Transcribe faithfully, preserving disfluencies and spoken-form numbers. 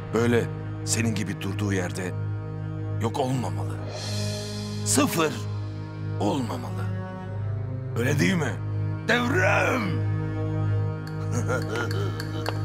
böyle senin gibi durduğu yerde yok olmamalı. Sıfır olmamalı. Öyle değil mi? Devrem!